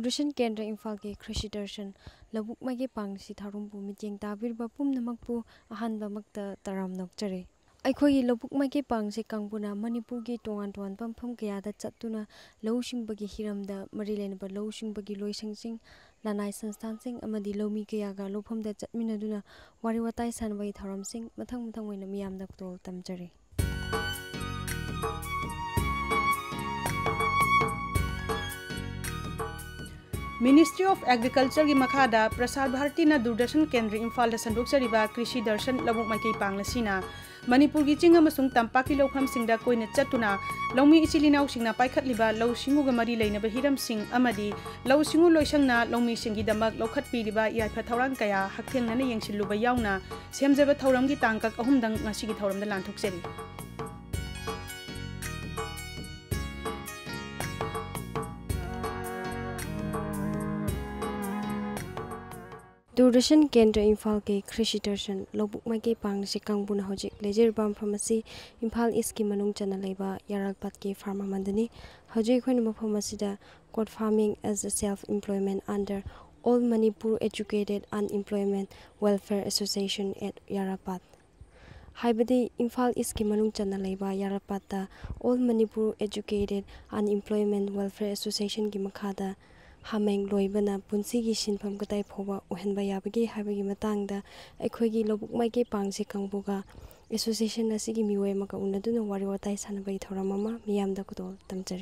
दूरदर्शन केंद्र इम्फाल के कृषि दर्शन लबुक माइके पांगसी थारुंबु मिटिंग ताबिरबा पुमनमकपु अहानबमक्ता तराम नोकचरे अखोई लबुक माइके पांगसे कांगबुना मणिपुर की तोंगान तोंगान पंफम कयादा चत्तुना लौसिंगबगी हिरमदा मरिलेनबा लौसिंगबगी लोइसंगसिंग लानाय संस्थानसिंग अमदी लौमी कयागा लोफमदा चत्मिनदुना वारी वाताई सानबगी थारमसिंग मथंग मथंग ओइना मियामदा तोल तमजरे Ministry of Agriculture की मखादा प्रसार भारती ना दूरदर्शन केंद्र इम्फाल संदोक्चरिबा कृषि दर्शन लबुक माइकई पांगलासीना मणिपुर की चिंग अमसुंग तंपाकी लौफम सिंगदा कोइना चत्तुना लौमी इचिलिनाउ सिंगना पाइखतलिबा लौ सिंगुगा मरी लेनबा हिरम सिंग अमदी लौ सिंगु लोइसंगना लौमी सिंगी दमक लौखतपीरिबा याइफा थौरांग कया हक्थेंगना येंसिलुबा याउना सेमजबा थौरमगी तांकक अहुमदंग ngasiगी थौरमदा लांथोकचरी दूरदर्शन केंद्र इम्फाल के कृषि दर्शन लबुक माइके पांगसी कांगबुना हजिक लेजरबाम फार्मेसी इम्फाल ईस्ट की मनुंग चना लेबा यारलपात के फार्मा मंदनी हजिक खोइन मफम असिदा goat farming as a self employment under All Manipur Educated Unemployment Welfare Association at Yaralpat हाइबदे इम्फाल ईस्ट की मनुंग चना लेबा यारलपाता All Manipur Educated Unemployment Welfare Association की मखादा हामेंग लोइबना पुंसी की सिनफम कताई फोबा ओहनबा याबगी हाबगी मतंगदा अखोगी लबुक माइके पांगसे कांगबुगा एसोसिएशन असिगी मिवे मका उन्नदुना वारी वाताई सानबगी थौरममा मियामदा कुतोल तमजरी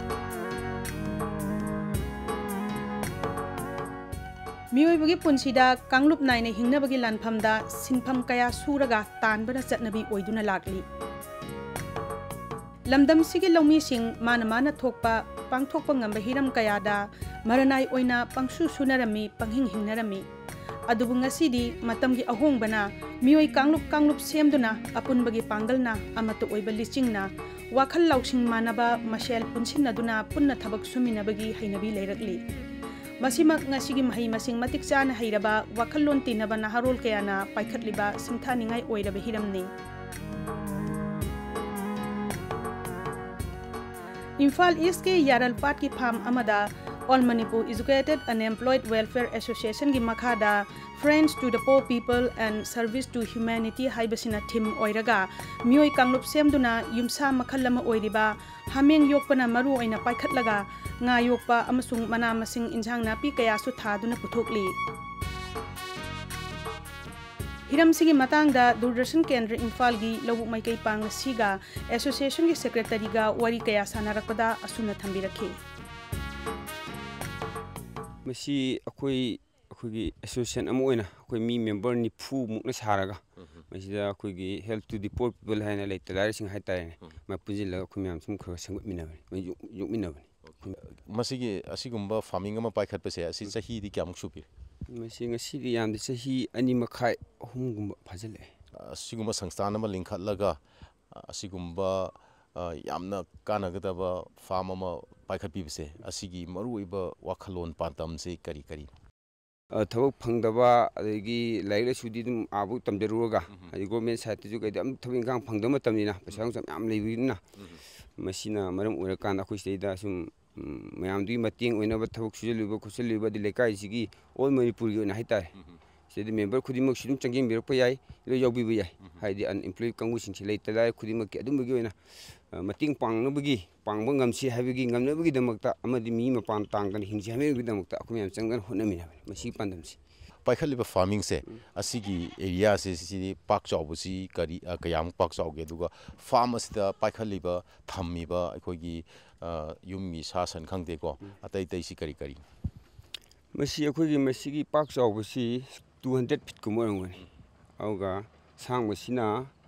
मियोइबगी पुंसीदा कांगलुप नाइने हिंगनबगी लानफमदा सिनफम कया सूरगा तानबना चटनबी ओइदुना लागली लमदम सिगे लौमी सिंग माना माना थोकपा पांगथोकपा ngamba hiram kayada maranai oina pangsu sunarami panghing hingnarami adubu ngasidi matamgi ahongbana mioi kanglup semduna apunbagi pangalna amato oiba lichingna wakhal lausing manaba mashel punsinaduna punna thabak suminabagi hainabi leirakli masimak ngasigi mahai masing matik chana hairaba wakhallon tinaba naharol kayana paikhatliba singthaningai oiraba hiramni Imphal East के यारलपाट की farm अमदा All Manipur Educated Unemployed Welfare Association की मखादा friends to the poor people and service to humanity हाइबसिना theme ओइरगा मियोई कांगलुप सेमदुना युमसा मखल अमा ओइरिबा हामेंग योकपना मरु ओइना पाइखतलगा nga yokpa amasung mana masing injang napi kaya su thaduna puthokli हिरम सिगी मतंगदा दूरदर्शन केंद्र इम्फाल की लबुक माइकई पांगलासीगा एसोसिएशन की सेक्रेटरीगा वारी कया सानारकपदा असुना थंबिरखे मसी अखोई एसोसिएशन अमो ओइना अखोई मी मेंबर निफु मुकना सारागा मसीदा अखोई help to the poor people हाइना लेता लाइसिंग हाइताय मा पुजिला अखोई मैम सुम खर संगमिनाबनी युकमिनाबनी मसीगी असिगुम्बा फार्मिंग अमा पाइखतपसे असि चही दि क्यामुक सुपि मसी ngasi yam de sahi ani makhai ahumgumba phajale asigumba sansthan ama linkhatlaga asigumba yamna kanagadaba farm ama paikhatpi bise asigi maruiba wakhalon pantam se kari thawak phangdaba adegi laila sudi dum abu tamjaruga adi government side ju kai dam thawing kang phangdama tamnina paisang sam yam leibina masina maram urakan akhoi seida sum मैम दुई मतेंग ओइनबा थबक सुजलुबा खुसलुबा दि लेकाई सिगी all Manipur की ओइना हाइताय सेदि member खुदिमक सिदुम चंगिंग बिरप याय लो यौबिबा याय हाइदि unemployed कांगु सिंसे लेतलाय खुदिमक के अदुमबगी ओइना मतेंग पांगनबगी पांगबा ngamsi हाइबगी ngamनबगी दमकता अमदि मी मपान तांगन हिंगसे हामेबगी दमकता अखुम याम Changan होनमिना मसी पांदमसी पाइखलिबा farming से असिगी area से सिदि पाक चावबसी करी कयाम पाक चावगे दुगा फार्म असिदा पाइखलिबा थम्मिबा अखोगी युमगी सासन खंगदेको अतै तैसी करी मसी अखोगी मसीगी पाक चावबसी 200 फीट कुम रंगनी औगा सांग मसीना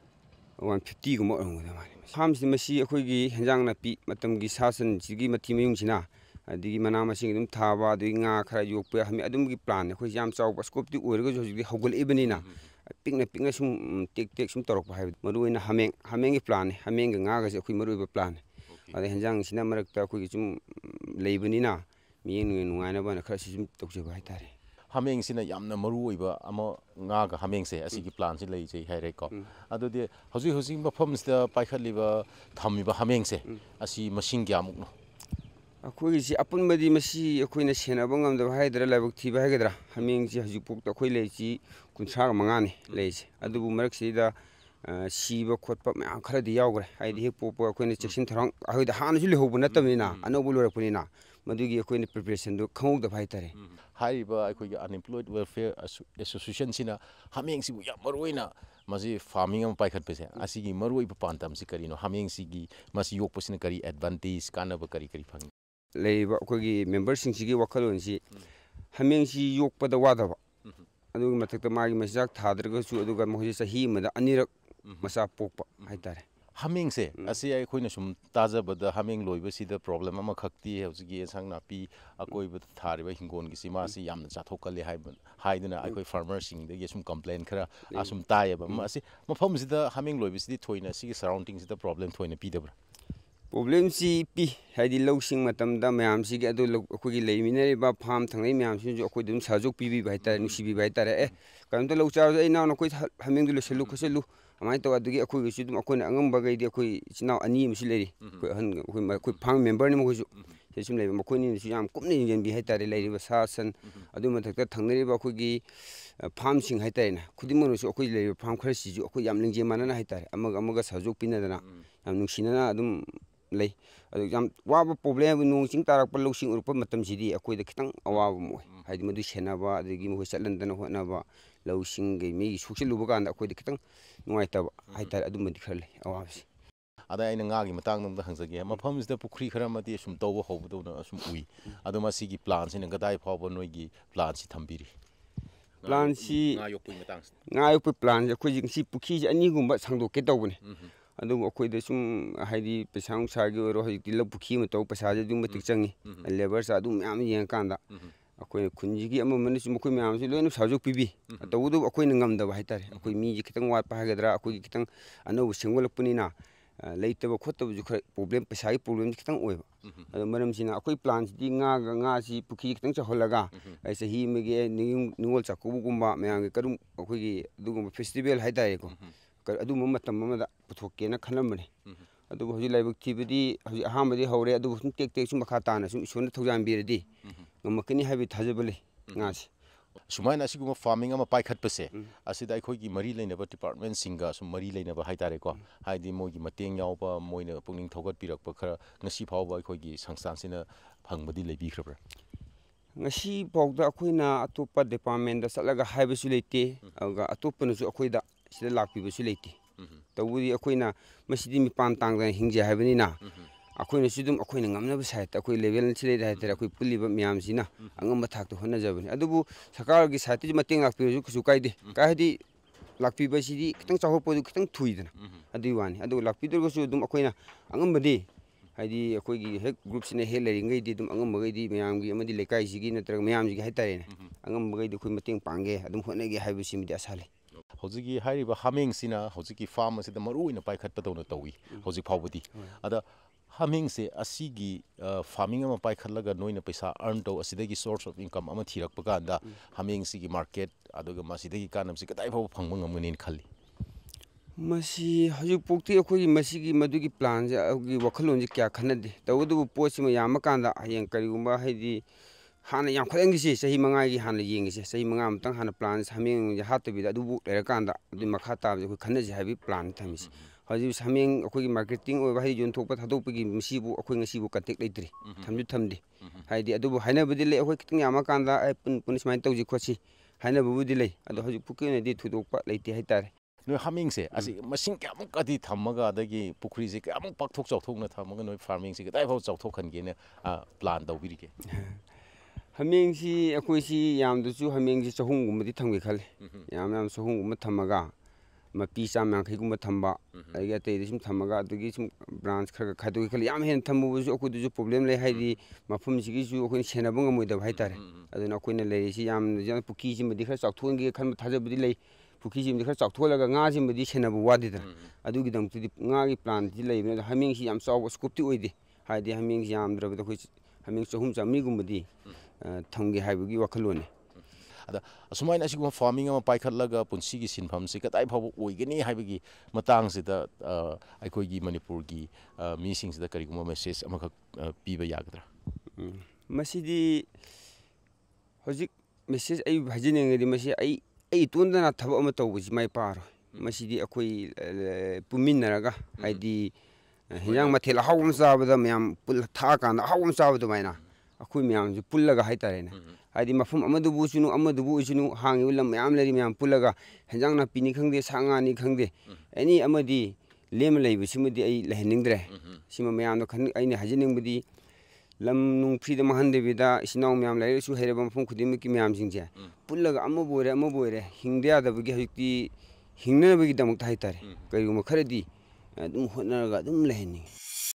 150 कुम रंगदा माने फार्म से मसी अखोगी हंजांग नापी मतमगी सासन सिगी मथि मयुंगसिना अदिगी मना मसिंग दुम थाबा दुई nga खरा योकपे हमें अदुमगी प्लान अखोई जाम चावबा स्कोप ति ओरगा जोजि हौगल इबनिना पिकना सुम टेक सुम तोरक हाय मरुइना हामेंगी प्लान हामेंग nga ga अखोई मरुइबा प्लान अदे हंजांग सिना मरकता अखोई सुम लेबनिना मियेंग नुंगाइना बना खरा सिम तोकजेबा हाइतारे हामेंग सिना यामना मरुइबा अमा nga ga हामेंग से असिगी प्लान से लई जै हाइरे को अदुदे हजि मफम से पाइखलिबा थम्मिबा हामेंग से असि मसिंग ग्यामुक नो ꯑꯩꯈꯣꯏꯒꯤꯁꯤ ꯑꯄꯨꯟꯕꯗꯤ ꯃꯁꯤ ꯑꯩꯈꯣꯏꯅ ꯁꯦꯟꯅꯕ ꯉꯝꯗꯕ ꯍꯥꯏꯒꯗ꯭ꯔꯥ ꯂꯥꯏꯕꯛ ꯊꯤꯕ ꯍꯥꯏꯒꯗ꯭ꯔꯥ ꯍꯥꯃꯦꯡꯁꯤ ꯍꯧꯖꯤꯛꯐꯥꯎꯗ ꯑꯩꯈꯣꯏ ꯂꯩꯔꯤꯁꯤ 35 ꯂꯩꯔꯤꯁꯤ ꯑꯗꯨꯕꯨ ꯃꯔꯛꯁꯤꯗ ꯁꯤꯕ ꯈꯣꯠꯄ ꯃꯌꯥꯝ ꯈꯔꯗꯤ ꯌꯥꯎꯈ꯭ꯔꯦ ꯍꯥꯏꯗꯤ ꯍꯦꯛ ꯄꯣꯛꯄ ꯑꯩꯈꯣꯏꯅ ꯆꯦꯛꯁꯤꯟ ꯊꯧꯔꯥꯡ ꯑꯩꯈꯣꯏꯗ ꯍꯥꯟꯅꯁꯨ ꯂꯩꯍꯧꯕ ꯅꯠꯇꯕꯅꯤꯅ ꯑꯅꯧꯕ ꯂꯣꯏꯔꯛꯄꯅꯤꯅ ꯃꯗꯨꯒꯤ ꯑꯩꯈꯣꯏꯅ ꯄ꯭ꯔꯤꯄꯦꯔꯦꯁꯟꯗꯨ ꯈꯪꯍꯧꯗꯕ ꯍꯥꯏꯇꯥꯔꯦ ꯍꯥꯏꯔꯤꯕ ꯑꯩꯈꯣꯏꯒꯤ Unemployed Welfare Association ꯍꯥꯃꯦꯡꯁꯤꯕꯨ ꯌꯥꯝ ꯃꯔꯨꯑꯣꯏꯅ ꯃꯁꯤ ꯐꯥꯔꯃꯤꯡ ꯑꯃ ꯄꯥꯏꯈꯠꯄꯁꯦ ꯑꯁꯤꯒꯤ ꯃꯔꯨꯑꯣꯏꯕ ꯄꯥꯟꯗꯝꯁꯤ ꯀꯔꯤꯅꯣ ꯍꯥꯃꯦꯡꯁꯤꯒꯤ ꯃꯁꯤ ꯌꯣꯛꯄꯁꯤꯅ ꯀꯔꯤ ꯑꯦꯗꯚꯥꯟꯇꯦꯖ ꯀꯥꯟꯅꯕ ꯀꯔꯤ ꯐꯪꯏ ꯂꯩꯔꯤꯕ ꯑꯩꯈꯣꯏꯒꯤ ꯃꯦꯝꯕꯔꯁꯤꯡꯁꯤꯒꯤ ꯋꯥꯈꯜꯂꯣꯟꯁꯤ ꯍꯥꯃꯦꯡꯁꯤ ꯌꯣꯛꯄꯗ ꯋꯥꯗꯕ ꯑꯗꯨꯒꯤ ꯃꯊꯛꯇ ꯃꯥꯒꯤ ꯃꯆꯤꯟꯖꯥꯛ ꯊꯥꯗ꯭ꯔꯒꯁꯨ ꯑꯗꯨꯒ ꯃꯈꯣꯏꯁꯤ ꯆꯍꯤ ꯑꯃꯗ 2ꯔꯛ ꯃꯆꯥ ꯄꯣꯛꯄ ꯍꯥꯏꯇꯥꯔꯦ ꯍꯥꯃꯦꯡꯁꯦ ꯑꯁꯤ ꯑꯩꯈꯣꯏꯅ ꯁꯨꯝ ꯇꯥꯖꯕꯗ ꯍꯥꯃꯦꯡ ꯂꯣꯏꯕꯁꯤꯗ ꯄ꯭ꯔꯣꯕ꯭ꯂꯦꯝ ꯑꯃꯈꯛꯇꯤ ꯍꯧꯖꯤꯛꯀꯤ ꯑꯦꯟꯁꯥꯡ ꯅꯥꯄꯤ ꯑꯀꯣꯏꯕꯗ ꯊꯥꯔꯤꯕ ꯍꯤꯡꯒꯣꯜꯒꯤꯁꯤ ꯃꯥꯁꯤ ꯌꯥꯝꯅ ꯆꯥꯊꯣꯛꯀꯜꯂꯤ ꯍꯥꯏꯗꯨꯅ ꯑꯩꯈꯣꯏ ꯐꯥꯔꯃꯔꯁꯤꯡꯗꯒꯤ ꯁꯨꯝ ꯀꯝꯄ꯭ꯂꯦꯟ ꯈꯔ ꯑꯁꯨꯝ ꯇꯥꯏꯌꯦꯕ ꯃꯁꯤ ꯃꯐꯝꯁꯤꯗ ꯍꯥꯃꯦꯡ ꯂꯣꯏꯕꯁꯤꯗꯤ ꯊꯣꯏꯅ ꯁꯤꯒꯤ ꯁꯔꯥꯎꯟꯗꯤꯡꯁꯤꯗ ꯄ꯭ꯔꯣꯕ꯭ꯂꯦꯝ ꯊꯣꯏꯅ ꯄꯤꯗꯕ꯭ꯔꯥ ꯄ꯭ꯔꯣꯕ꯭ꯂꯦꯝꯁꯤ ꯄꯤ ꯍꯥꯏꯗꯤ ꯂꯧꯁꯤꯡ ꯃꯇꯝꯗ ꯃꯌꯥꯝꯁꯤꯒꯤ ꯑꯗꯨ ꯑꯩꯈꯣꯏꯒꯤ ꯂꯩꯃꯤꯟꯅꯔꯤꯕ ꯐꯥꯔꯝ ꯊꯪꯅꯩ ꯃꯌꯥꯝꯁꯤꯡꯁꯨ ꯑꯩꯈꯣꯏꯗ ꯑꯗꯨꯝ ꯁꯍꯖꯣꯛ ꯄꯤꯕꯤꯕ ꯍꯥꯏꯇꯥꯔꯦ ꯅꯨꯡꯁꯤꯕꯤꯕ ꯍꯥꯏꯇꯥꯔꯦ ꯀꯩꯅꯣꯝꯇ ꯂꯧ ꯆꯥꯕꯗ ꯑꯩ ꯅꯅꯥꯎ ꯑꯩꯈꯣꯏ ꯍꯥꯃꯦꯡꯗꯨ ꯂꯣꯏꯁꯤꯜꯂꯨ ꯈꯣꯠꯆꯜꯂꯨ ꯑꯗꯨꯃꯥꯏꯅ ꯇꯧ ꯑꯗꯨꯗꯒꯤ ꯑꯩꯈꯣꯏꯒꯤꯁꯨ ꯑꯗꯨꯝ ꯑꯩꯈꯣꯏꯅ ꯑꯉꯝꯕꯈꯩꯗꯤ ꯑꯩꯈꯣꯏ ꯏꯆꯤꯜ ꯏꯅꯥꯎ 2 ꯑꯃꯁꯨ ꯂꯩꯔꯤ ꯑꯩꯈꯣꯏ ꯑꯍꯟ ꯑꯩꯈꯣꯏ ꯐꯥꯔꯝ ꯃꯦꯝꯕꯔꯅꯤ ꯃꯈꯣꯏꯁꯨ ꯁꯤ ꯁꯨꯝ ꯂꯩꯕ ꯃꯈꯣꯏꯅꯤꯅꯁꯨ ꯌꯥꯝ ꯀꯨꯞꯅ ꯌꯦꯡꯁꯤꯟꯕꯤ ꯍꯥꯏꯇꯥꯔꯦ ꯂꯩꯔꯤꯕ ꯁꯥ ꯁꯟ ꯑꯗꯨ ꯃꯊꯛꯇ ꯊꯪꯅꯔꯤꯕ ꯑꯩꯈꯣꯏꯒꯤ ꯐꯥꯔꯝꯁꯤꯡ ꯍꯥꯏꯇꯥꯔꯦꯅꯦ ꯈꯨꯗꯤꯡꯃꯛꯅꯁꯨ ꯑꯩꯈꯣꯏ ꯂꯩꯔꯤꯕ ꯐꯥꯔꯝ ꯈꯔꯁꯤꯁꯨ ꯑꯩꯈꯣꯏ ꯌꯥꯝ ꯂꯤꯡꯖꯦꯜ ꯃꯥꯟꯅꯅ ꯍꯥꯏꯇꯥꯔꯦ ꯑꯃꯒ ꯁꯍꯖꯣꯛ ꯄꯤꯅꯗꯅ ꯌꯥꯝ ꯅꯨꯡꯁꯤꯅꯅ ꯑꯗꯨꯝ ꯂꯩ ꯑꯗꯨ ꯌꯥꯝ ꯋꯥꯕ ꯄ꯭ꯔꯣꯕ꯭ꯂꯦꯝ ꯍꯥꯏꯕ ꯅꯣꯡ ꯆꯤꯡ ꯇꯥꯔꯛꯄ ꯂꯧꯁꯤꯡ ꯎꯔꯛꯄ ꯃꯇꯝꯁꯤꯗꯤ ꯑꯩꯈꯣꯏꯗ ꯈꯤꯇꯪ ꯑꯋꯥꯕ ꯑꯃ ꯑꯣꯏ ꯍꯥꯏꯗꯤ ꯃꯗꯨ ꯁꯦꯟꯅꯕ ꯑꯗꯒꯤ ꯃꯈꯣꯏ ꯆꯠꯍꯟꯗꯅ ꯍꯣꯠꯅꯕ ꯂꯧꯁꯤꯡꯒꯤ ꯃꯤꯒꯤ ꯁꯣꯛꯆꯤꯜꯂꯨꯕ ꯀꯥꯟꯗ ꯑꯩꯈꯣꯏꯗ ꯈꯤꯇꯪ ꯅꯨꯡꯉꯥꯏꯇꯕ ꯍꯥꯏꯇꯥꯔꯦ ꯑꯗꯨꯃꯗꯤ ꯈꯔ ꯂꯩ ꯑꯋꯥꯕꯁꯤ ꯑꯗ ꯑꯩꯅ ꯉꯥꯒꯤ ꯃꯇꯥꯡꯗ ꯑꯃꯇ ꯍꯪꯖꯒꯦ ꯃꯐꯝꯁꯤꯗ ꯄꯨꯈ꯭ꯔꯤ ꯈꯔ ꯑꯃꯗꯤ ꯁꯨꯝ ꯇꯧꯕ ꯍꯧꯕꯗꯧꯅ ꯁꯨꯝ ꯎꯏ ꯑꯗꯣ ꯃꯁꯤꯒꯤ ꯄ꯭ꯂꯥꯟꯁꯤꯅ ꯀꯗꯥꯏ ꯐꯥꯎꯕ ꯅꯣꯏꯒꯤ ꯄ꯭ꯂꯥꯟꯁꯤ ꯊꯝꯕꯤꯔꯤ ꯄ꯭ꯂꯥꯟꯁꯤ ꯉꯥ ꯌꯣꯛꯄꯒꯤ ꯃꯇꯥꯡꯁꯤꯗ ꯉꯥ ꯌꯣꯛꯄꯒꯤ ꯄ꯭ꯂꯥꯟꯁꯦ ꯑꯩꯈꯣꯏꯁꯤ ꯉꯁꯤ ꯄꯨꯈ꯭ꯔꯤꯁꯦ 2ꯒꯨꯝꯕ ꯁꯥꯡꯗꯣꯛꯀꯦ ꯇꯧꯕꯅꯤ ꯑꯗꯨꯕꯨ ꯑꯩꯈꯣꯏꯗ ꯁꯨꯝ ꯍꯥꯏꯗꯤ ꯄꯩꯁꯥ ꯅꯨꯡꯁꯥꯒꯤ ꯑꯣꯏꯔꯣ ꯍꯧꯖꯤꯛꯇꯤ ꯂꯧ ꯄꯨꯈ꯭ꯔꯤ ꯑꯃ ꯇꯧꯕ ꯄꯩꯁꯥꯁꯦ ꯑꯗꯨꯛꯀꯤ ꯃꯇꯤꯛ ꯆꯪꯉꯤ ꯂꯦꯕꯔ ꯆꯥꯔꯖ ꯑꯗꯨ ꯃꯌꯥꯝ ꯌꯦꯡꯉꯀꯥꯟꯗ ꯑꯩꯈꯣꯏꯅ ꯈꯨꯟꯁꯤꯒꯤ ꯑꯃꯅꯁꯨ ꯃꯈꯣꯏ ꯃꯌꯥꯝꯁꯨ ꯂꯣꯏꯅ ꯁꯍꯖꯣꯛ ꯄꯤꯕꯤ ꯇꯧꯕꯇꯕꯨ ꯑꯩꯈꯣꯏꯅ ꯉꯝꯗꯕ ꯍꯥꯏꯇꯥꯔꯦ ꯑꯩꯈꯣꯏ ꯃꯤꯁꯦ ꯈꯤꯇꯪ ꯋꯥꯠꯄ ꯍꯥꯏꯒꯗ꯭ꯔꯥ ꯑꯩꯈꯣꯏꯒꯤ ꯈꯤꯇꯪ ꯑꯅꯧꯕ ꯁꯦꯝꯒꯠꯂꯛꯄꯅꯤꯅ ꯂꯩꯇꯕ ꯈꯣꯠꯇꯕꯁꯨ ꯈꯔ ꯄ꯭ꯔꯣꯕ꯭ꯂꯦꯝ ꯄꯩꯁꯥꯒꯤ ꯄ꯭ꯔꯣꯕ꯭ꯂꯦꯝꯁꯤ ꯈꯤꯇꯪ ꯑꯣꯏꯕ ꯑꯗꯣ ꯃꯔꯝꯁꯤꯅ ꯑꯩꯈꯣꯏ ꯄ꯭ꯂꯥꯟꯁꯤꯗꯤ ꯉꯥꯁꯤ ꯄꯨꯈ꯭ꯔꯤ ꯈꯤꯇꯪ ꯆꯥꯎꯍꯜꯂꯒ ꯆꯍꯤ ꯑꯃꯒꯤ ꯅꯤꯉꯣꯜ ꯆꯥꯛꯀꯧꯕꯒꯨꯝꯕ ꯃꯌꯥꯝꯒꯤ ꯀꯔꯝ ꯑꯩꯈꯣꯏꯒꯤ ꯑꯗꯨꯒꯨꯝꯕ ꯐꯦꯁꯇꯤꯚꯦꯜ ꯍꯥꯏꯇꯥꯔꯦꯀꯣ ꯑꯗꯨꯒꯨꯝꯕ ꯃꯇꯝ ꯑꯃꯗ ꯄꯨꯊꯣꯛꯀꯦꯅ ꯈꯜꯂꯝꯕꯅꯤ ꯑꯗꯨꯕꯨ ꯍꯧꯖꯤꯛ ꯂꯥꯏꯕꯛ ꯊꯤꯕꯗꯤ ꯍꯧꯖꯤꯛ ꯑꯍꯥꯟꯕꯗꯤ ꯍꯧꯔꯦ ꯑꯗꯨꯕꯨ ꯁꯨꯝ ꯇꯦꯛ ꯁꯨꯝ ꯃꯈꯥ ꯇꯥꯅ ꯁꯨꯝ ꯏꯁꯣꯔꯅ ꯊꯧꯖꯥꯟꯕꯤꯔꯗꯤ ꯉꯝꯃꯛꯀꯅꯤ ꯍꯥꯏꯕꯒꯤ ꯊꯥꯖꯕ ꯂꯩ ꯉꯥꯁꯤ ꯁꯨꯃꯥꯏꯅ ꯑꯁꯤꯒꯨꯝꯕ ꯐꯥꯔꯃꯤꯡ ꯑꯃ ꯄꯥꯏꯈꯠꯄꯁꯦ ꯑꯁꯤꯗ ꯑꯩꯈꯣꯏꯒꯤ ꯃꯔꯤ ꯂꯩꯅꯕ ꯗꯤꯄꯥꯔꯠꯃꯦꯟꯁꯤꯡꯒ ꯁꯨꯝ ꯃꯔꯤ ꯂꯩꯅꯕ ꯍꯥꯏꯇꯥꯔꯦꯀꯣ ꯍꯥꯏꯗꯤ ꯃꯣꯏꯒꯤ ꯃꯇꯦꯡ ꯌꯥꯎꯕ ꯃꯣꯏꯅ ꯄꯨꯛꯅꯤꯡ ꯊꯧꯒꯠꯄꯤꯔꯛꯄ ꯈꯔ ꯉꯁꯤ ꯐꯥꯎꯕ ꯑꯩꯈꯣꯏꯒꯤ ꯁꯪꯁꯊꯥꯟꯁꯤꯅ ꯐꯪꯕꯗꯤ ꯂꯩꯕꯤꯈ꯭ꯔꯕ꯭ꯔꯥ ꯉꯁꯤ ꯐꯥꯎꯗ ꯑꯩꯈꯣꯏꯅ ꯑꯇꯣꯞꯄ ꯗꯤꯄꯥꯔꯠꯃꯦꯟꯗ ꯆꯠꯂꯒ ꯍꯥꯏꯕꯁꯨ ꯂꯩꯇꯦ ꯑꯗꯨꯒ ꯑꯇꯣꯞꯄꯅꯁꯨ ꯑꯩꯈꯣꯏꯗ ꯁꯤꯗ ꯂꯥꯛꯄꯤꯕꯁꯨ ꯂꯩꯇꯦ ꯇꯧꯕꯗꯤ ꯑꯩꯈꯣꯏꯅ ꯃꯁꯤꯗꯤ ꯃꯤꯄꯥꯟ ꯇꯥꯡꯗꯅ ꯍꯤꯡꯖꯩ ꯍꯥꯏꯕꯅꯤꯅ ꯑꯩꯈꯣꯏꯅꯁꯨ ꯑꯗꯨꯝ ꯑꯩꯈꯣꯏꯅ ꯉꯝꯅꯕ ꯁꯥꯏꯠꯇ ꯑꯩꯈꯣꯏ ꯂꯦꯚꯦꯜ ꯁꯤꯗꯩꯗ ꯍꯥꯏꯇꯥꯔꯦ ꯑꯩꯈꯣꯏ ꯄꯨꯜꯂꯤꯕ ꯃꯌꯥꯝꯁꯤꯅ ꯑꯉꯝꯕ ꯊꯥꯛꯇ ꯍꯣꯠꯅꯖꯕꯅꯤ ꯑꯗꯨꯕꯨ ꯁꯔꯀꯥꯔꯒꯤ ꯁꯥꯏꯠꯇꯒꯤ ꯃꯇꯦꯡ ꯂꯥꯛꯄꯤꯔꯁꯨ ꯀꯩꯁꯨ ꯀꯥꯏꯗꯦ ꯍꯥꯏꯗꯤ ꯂꯥꯛꯄꯤꯕꯁꯤꯗꯤ ꯈꯤꯇꯪ ꯆꯥꯎꯈꯠꯄꯗꯨ ꯈꯤꯇꯪ ꯊꯨꯏꯗꯅ ꯑꯗꯨꯒꯤ ꯋꯥꯅꯤ ꯑꯗꯨꯒ ꯂꯥꯛꯄꯤꯗ꯭ꯔꯒꯁꯨ ꯑꯗꯨꯝ ꯑꯩꯈꯣꯏꯅ ꯑꯉꯝꯕꯗꯤ ꯍꯥꯏꯗꯤ ꯑꯩꯈꯣꯏꯒꯤ ꯍꯦꯛ ꯒ꯭ꯔꯨꯞꯁꯤꯅ ꯍꯦꯛ ꯂꯩꯔꯤꯉꯩꯗꯤ ꯑꯗꯨꯝ ꯑꯉꯝꯕꯈꯩꯗꯤ ꯃꯌꯥꯝꯒꯤ ꯑꯃꯗꯤ ꯂꯩꯀꯥꯏꯁꯤꯒꯤ ꯅꯠꯇ꯭ꯔꯒ ꯃꯌꯥꯝꯁꯤꯒꯤ ꯍꯥꯏꯇꯥꯔꯦꯅꯦ ꯑꯉꯝꯕꯈꯩꯗꯤ ꯑꯩꯈꯣꯏ ꯃꯇꯦꯡ ꯄꯥꯡꯒꯦ ꯑꯗꯨꯝ ꯍꯣꯠꯅꯒꯦ ꯍꯥꯏꯕꯁꯤꯃꯗꯤ ꯑꯁꯥ ꯂꯩ ꯍꯧꯖꯤꯛꯀꯤ ꯍꯥꯏꯔꯤꯕ ꯍꯥꯃꯦꯡꯁꯤꯅ ꯍꯧꯖꯤꯛꯀꯤ ꯐꯥꯔꯝ ꯑꯁꯤꯗ ꯃꯔꯨꯑꯣꯏꯅ ꯄꯥꯏꯈꯠꯄꯗꯧꯅ ꯇꯧꯏ ꯍꯧꯖꯤꯛ ꯐꯥꯎꯕꯗꯤ ꯑꯗ ꯍꯥꯃꯦꯡꯁꯦ ꯑꯁꯤꯒꯤ ꯐꯥꯔꯃꯤꯡ ꯑꯃ ꯄꯥꯏꯈꯠꯂꯒ ꯅꯣꯏꯅ ꯄꯩꯁꯥ ꯑꯔꯟ ꯇꯧ ꯑꯁꯤꯗꯒꯤ ꯁꯣꯔꯁ ꯑꯣꯐ ꯏꯟꯀꯝ ꯑꯃ ꯊꯤꯔꯛꯄ ꯀꯥꯟꯗ ꯍꯥꯃꯦꯡꯁꯤꯒꯤ ꯃꯥꯔꯀꯦꯠ ꯑꯗꯨꯒ ꯃꯁꯤꯗꯒꯤ ꯀꯥꯟꯅꯕꯁꯤ ꯀꯗꯥꯏ ꯐꯥꯎꯕ ꯐꯪꯕ ꯉꯝꯒꯅꯤꯅ ꯈꯜꯂꯤ ꯃꯁꯤ ꯍꯧꯖꯤꯛꯐꯥꯎꯗꯤ ꯑꯩꯈꯣꯏꯒꯤ ꯃꯗꯨꯒꯤ ꯄ꯭ꯂꯥꯟꯁꯦ ꯑꯩꯈꯣꯏꯒꯤ ꯋꯥꯈꯜꯂꯣꯟꯁꯦ ꯀꯌꯥ ꯈꯟꯅꯗꯦ ꯇꯧꯕꯇꯕꯨ ꯄꯣꯠꯁꯤꯃ ꯌꯥꯝꯃꯀꯥꯟꯗ ꯍꯌꯦꯡ ꯀꯔꯤꯒꯨꯝꯕ ꯍꯥꯏꯗꯤ ꯍꯥꯟꯅ ꯌꯥꯝꯈꯠꯍꯟꯈꯤꯁꯤ ꯆꯍꯤ 5ꯒꯤ ꯍꯥꯟꯅ ꯌꯦꯡꯉꯤꯁꯦ ꯆꯍꯤ 5 ꯑꯃꯇꯪ ꯍꯥꯟꯅ ꯄ꯭ꯂꯥꯟꯁꯦ ꯍꯥꯃꯦꯡꯁꯦ ꯍꯥꯠꯇꯕꯤꯗ ꯑꯗꯨꯕꯨ ꯂꯩꯔꯀꯥꯟꯗ ꯑꯗꯨꯒꯤ ꯃꯈꯥ ꯇꯥꯕꯁꯦ ꯑꯩꯈꯣꯏ ꯈꯟꯅꯁꯤ ꯍꯥꯏꯕꯒꯤ ꯄ꯭ꯂꯥꯟ ꯊꯝꯃꯤꯁꯤ ꯍꯧꯖꯤꯛ ꯍꯥꯃꯦꯡ ꯑꯩꯈꯣꯏꯒꯤ ꯃꯥꯔꯀꯦꯇꯤꯡ ꯑꯣꯏꯕ ꯍꯥꯏꯗꯤ ꯌꯣꯟꯊꯣꯛꯄ ꯊꯥꯗꯣꯛꯄꯒꯤ ꯃꯁꯤꯕꯨ ꯑꯩꯈꯣꯏ ꯉꯁꯤꯕꯨ ꯀꯟꯇꯦꯛ ꯂꯩꯇ꯭ꯔꯤ ꯊꯝꯁꯨ ꯊꯝꯗꯦ ꯍꯥꯏꯗꯤ ꯑꯗꯨꯕꯨ ꯍꯥꯏꯅꯕꯗꯤ ꯂꯩ ꯑꯩꯈꯣꯏ ꯈꯤꯇꯪ ꯌꯥꯝꯃꯀꯥꯟꯗ ꯑꯩ ꯄꯨꯟꯅ ꯁꯨꯃꯥꯏꯅ ꯇꯧꯁꯤ ꯈꯣꯠꯁꯤ ꯍꯥꯏꯅꯕꯕꯨꯗꯤ ꯂꯩ ꯑꯗꯣ ꯍꯧꯖꯤꯛꯐꯥꯎꯒꯤ ꯑꯣꯏꯅꯗꯤ ꯊꯣꯏꯗꯣꯛꯄ ꯂꯩꯇꯦ ꯍꯥꯏꯇꯥꯔꯦ ꯅꯣꯏ ꯍꯥꯃꯦꯡꯁꯦ ꯑꯁꯤ ꯃꯁꯤꯡ ꯀꯌꯥꯃꯨꯛꯀꯗꯤ ꯊꯝꯃꯒ ꯑꯗꯒꯤ ꯄꯨꯈ꯭ꯔꯤꯁꯦ ꯀꯌꯥꯃꯨꯛ ꯄꯥꯛꯊꯣꯛ ꯆꯥꯎꯊꯣꯛꯅ ꯊꯝꯃꯒ ꯅꯣꯏ ꯐꯥꯔꯃꯤꯡꯁꯦ ꯀꯗꯥꯏꯐꯥꯎ ꯆꯥꯎꯊꯣꯛꯍꯟꯒꯦꯅ ꯄ꯭ꯂꯥꯟ ꯇꯧꯕꯤꯔꯤꯒꯦ ꯍꯥꯃꯦꯡꯁꯤ ꯑꯩꯈꯣꯏꯁꯤ ꯌꯥꯝꯗꯁꯨ ꯍꯥꯃꯦꯡꯁꯤ 100ꯒꯨꯝꯕꯗꯤ ꯊꯝꯒꯦ ꯈꯜꯂꯤ ꯌꯥꯝ 100ꯒꯨꯝꯕ ꯊꯝꯃꯒ ꯃꯄꯤ 150ꯒꯨꯝꯕ ꯊꯝꯕ ꯑꯗꯒꯤ ꯑꯇꯩꯗꯤ ꯁꯨꯝ ꯊꯝꯃꯒ ꯑꯗꯨꯒꯤ ꯁꯨꯝ ꯕ꯭ꯔꯥꯟꯁ ꯈꯔ ꯈꯥꯏꯗꯣꯛꯀꯦ ꯈꯜꯂꯤ ꯌꯥꯝ ꯍꯦꯟꯅ ꯊꯝꯃꯨꯕꯁꯨ ꯑꯩꯈꯣꯏꯗꯁꯨ ꯄ꯭ꯔꯣꯕ꯭ꯂꯦꯝ ꯂꯩ ꯍꯥꯏꯗꯤ ꯃꯐꯝꯁꯤꯒꯤꯁꯨ ꯑꯩꯈꯣꯏꯅ ꯁꯦꯟꯅꯕ ꯉꯝꯃꯣꯏꯗꯕ ꯍꯥꯏꯇꯥꯔꯦ ꯑꯗꯨꯅ ꯑꯩꯈꯣꯏꯅ ꯂꯩꯔꯤꯁꯤ ꯌꯥꯝꯅ ꯄꯨꯈ꯭ꯔꯤꯁꯤꯃꯗꯤ ꯈꯔ ꯆꯥꯎꯊꯣꯛꯍꯟꯒꯦ ꯈꯟꯕ ꯊꯥꯖꯕꯗꯤ ꯂꯩ ꯄꯨꯈ꯭ꯔꯤꯁꯤꯃꯗꯤ ꯈꯔ ꯆꯥꯎꯊꯣꯛꯍꯜꯂꯒ ꯉꯥꯁꯤꯃꯗꯤ ꯁꯦꯟꯅꯕ ꯋꯥꯗꯦꯗꯅ ꯑꯗꯨꯒꯤꯗꯃꯛꯇꯗꯤ ꯉꯥꯒꯤ ꯄ꯭ꯂꯥꯟꯗꯤ ꯂꯩꯕꯅꯤ ꯑꯗꯣ ꯍꯥꯃꯦꯡꯁꯤ ꯌꯥꯝ ꯆꯥꯎꯕ ꯁ꯭ꯀꯣꯞꯇꯤ ꯑꯣꯏꯗꯦ ꯍꯥꯏꯗꯤ ꯍꯥꯃꯦꯡꯁꯤ ꯌꯥꯝꯗ꯭ꯔꯕꯗ ꯑꯩꯈꯣꯏ ꯍꯥꯃꯦꯡ 100-150ꯒꯨꯝꯕꯗꯤ ꯊꯝꯒꯦ ꯍꯥꯏꯕꯒꯤ ꯋꯥꯈꯜꯂꯣꯟꯅꯤ ꯑꯗ ꯑꯁꯨꯃꯥꯏꯅ ꯑꯁꯤꯒꯨꯝꯕ ꯐꯥꯔꯃꯤꯡ ꯑꯃ ꯄꯥꯏꯈꯠꯂꯒ ꯄꯨꯟꯁꯤꯒꯤ ꯁꯤꯟꯐꯝꯁꯤ ꯀꯗꯥꯏ ꯐꯥꯎꯕ ꯑꯣꯏꯒꯅꯤ ꯍꯥꯏꯕꯒꯤ ꯃꯇꯥꯡꯁꯤꯗ ꯑꯩꯈꯣꯏꯒꯤ ꯃꯅꯤꯄꯨꯔꯒꯤ ꯃꯤꯁꯤꯡꯁꯤꯗ ꯀꯔꯤꯒꯨꯝꯕ ꯃꯦꯁꯦꯖ ꯑꯃꯈꯛ ꯄꯤꯕ ꯌꯥꯒꯗ꯭ꯔꯥ Masidi hojik message ay hajiningi masi ay tundana thaba ama tawbusi mai paro masidi akoi puminnaraga haidi hinjang mathel hawum sabada mayam pul tha kan hawum sabada maina akoi mayam ju pullaga haitarena haidi mafum amadubu sunu amadubu sunu hangi ulam mayam lari mayam pullaga hinjang na pini khangde sanga ni khangde ani amadi lem leibu simudi ay lehningdre sima mayam no khan aini hajiningbudi lam nung freedom hande bida isinaw mayam lai su hereba mafum khudimi ki mayam singje pullaga amma boire hingde adabagi hajikti hingnabagi damuk haitare kayuma kharadi dum hotnaraga dum lehni